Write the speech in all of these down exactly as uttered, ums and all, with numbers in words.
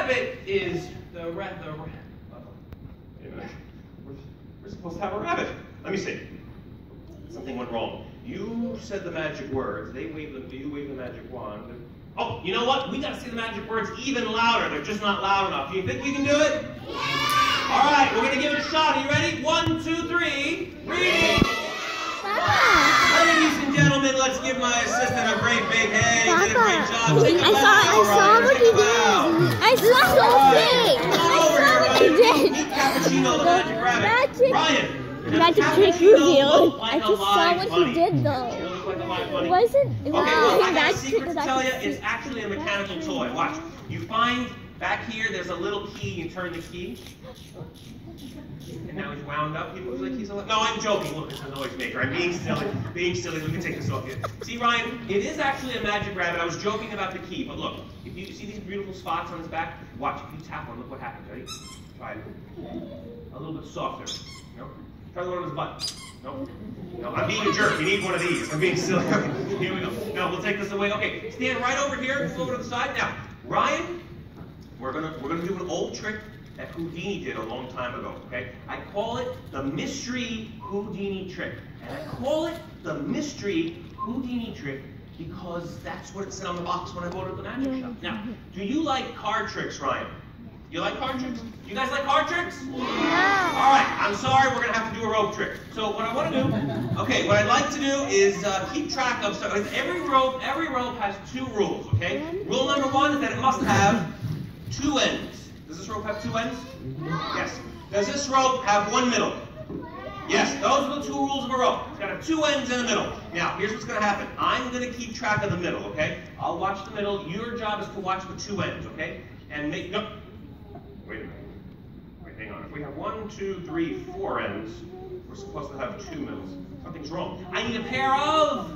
rabbit is the rat. The ra Wait a minute. We're, we're supposed to have a rabbit. Let me see. Something went wrong. You said the magic words. They waved the. You waved the magic wand. Oh, you know what? We got to say the magic words even louder. They're just not loud enough. Do you think we can do it? Yeah! All right, we're going to give it a shot. Are you ready? One, two, three. Read! Ladies and gentlemen, let's give my assistant a great big hey. He did a great job. Take a I saw, I saw what he did. I saw something. I saw what he did. Meet Cappuccino the magic rabbit. Magic. Ryan. Magic trick revealed. I just saw what he did though. It wasn't. Okay, well, I got a secret to that tell you. It's actually a mechanical toy. Watch. You find back here, there's a little key. You turn the key. And now he's wound up. He moves like he's alive. No, I'm joking. Look, it's a noisemaker. I'm being silly. Being silly. We can take this off here. See, Ryan, it is actually a magic rabbit. I was joking about the key, but look. If you see these beautiful spots on his back, watch. If you tap one, look what happens. Ready? Try it. A little bit softer. No? Try the one on his butt. No? No, I'm being a jerk. You need one of these. I'm being silly. Okay, here we go. Now we'll take this away. Okay, stand right over here. Move over to the side. Now, Ryan, we're gonna we're gonna do an old trick that Houdini did a long time ago. Okay, I call it the mystery Houdini trick, and I call it the mystery Houdini trick because that's what it said on the box when I bought it at the magic shop. Now, do you like card tricks, Ryan? You like card tricks? You guys like card tricks? Yeah. All right, I'm sorry, we're going to have to do a rope trick. So what I want to do, okay, what I'd like to do is uh, keep track of, so every rope, every rope has two rules, okay? Rule number one is that it must have two ends. Does this rope have two ends? Yes. Does this rope have one middle? Yes, those are the two rules of a rope. It's got to have two ends in the middle. Now, here's what's going to happen. I'm going to keep track of the middle, okay? I'll watch the middle. Your job is to watch the two ends, okay? And make, no. Wait a minute. Wait, hang on. If we have one, two, three, four ends, we're supposed to have two middles. Something's wrong. I need a pair of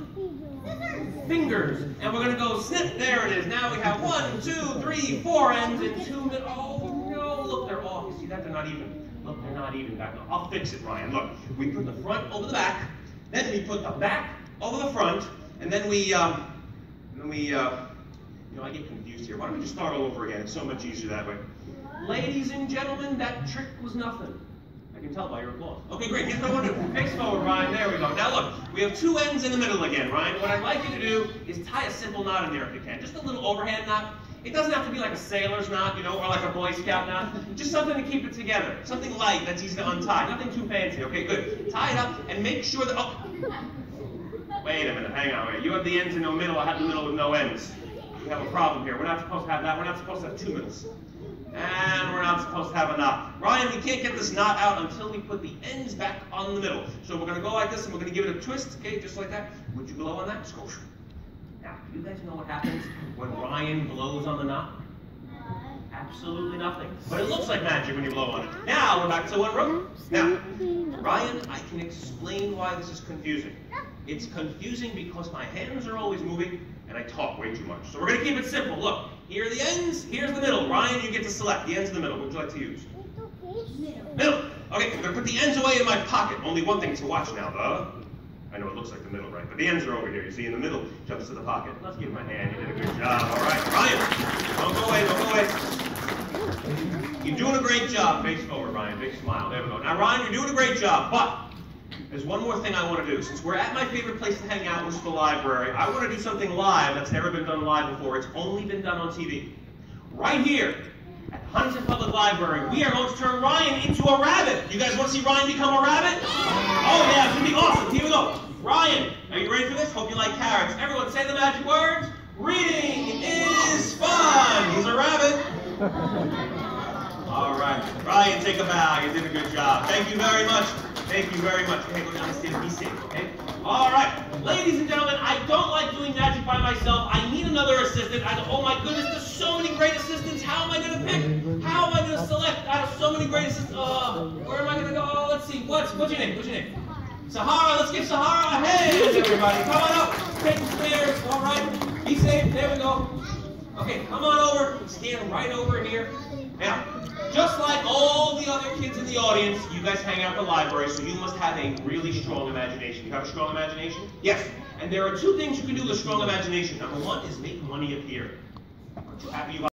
fingers. And we're going to go snip. There it is. Now we have one, two, three, four ends and two middles. Oh, no. Look, they're off. You see that? They're not even. Look, they're not even back. No, I'll fix it, Ryan. Look, we put the front over the back. Then we put the back over the front. And then we, um, and then we, uh, you know, I get confused here. Why don't we just start all over again? It's so much easier that way. Ladies and gentlemen, that trick was nothing. I can tell by your applause. Okay, great. Here's what I want to do. Face forward, Ryan. There we go. Now look, we have two ends in the middle again, Ryan. What I'd like you to do is tie a simple knot in there if you can. Just a little overhand knot. It doesn't have to be like a sailor's knot, you know, or like a Boy Scout knot. Just something to keep it together. Something light that's easy to untie. Nothing too fancy. Okay, good. Tie it up and make sure that... Oh. Wait a minute. Hang on. Wait. You have the ends in the middle. I have the middle with no ends. We have a problem here. We're not supposed to have that. We're not supposed to have two middles. And we're not supposed to have a knot. Ryan, we can't get this knot out until we put the ends back on the middle. So we're going to go like this, and we're going to give it a twist, okay, just like that. Would you blow on that? Just go. Now, do you guys know what happens when Ryan blows on the knot? Absolutely nothing. But it looks like magic when you blow on it. Now, we're back to one rope. Now, Ryan, I can explain why this is confusing. It's confusing because my hands are always moving, and I talk way too much. So we're going to keep it simple. Look, here are the ends, here's the middle. Ryan, you get to select the ends in the middle. What would you like to use? Middle. Okay, I'm going to put the ends away in my pocket. Only one thing to watch now, though. I know it looks like the middle, right? But the ends are over here. You see, in the middle, jumps to the pocket. Let's give him a hand. You did a good job. All right, Ryan, don't go away, don't go away. You're doing a great job. Face forward, Ryan. Big smile. There we go. Now, Ryan, you're doing a great job, but there's one more thing I want to do. Since we're at my favorite place to hang out, which is the library, I want to do something live that's never been done live before. It's only been done on T V. Right here at the Huntington Public Library, we are going to turn Ryan into a rabbit. You guys want to see Ryan become a rabbit? Oh, yeah, it's going to be awesome. Here we go. Ryan, are you ready for this? Hope you like carrots. Everyone say the magic words. Reading is fun. He's a rabbit. All right. Ryan, take a bow. You did a good job. Thank you very much. Thank you very much. Okay, go downstairs. Be safe, okay? All right. Ladies and gentlemen, I don't like doing magic by myself. I need another assistant. I go, oh my goodness, there's so many great assistants. How am I going to pick? How am I going to select out of so many great assistants? Uh, where am I going to go? Oh, let's see. What's, what's your name? What's your name? Sahara. Let's give Sahara a hand, everybody. Come on up. Take the stairs. All right. Be safe. There we go. Okay, come on over. Stand right over here. Now, just like all the other kids in the audience, you guys hang out at the library, so you must have a really strong imagination. You have a strong imagination? Yes. And there are two things you can do with a strong imagination. Number one is make money appear. Aren't you happy you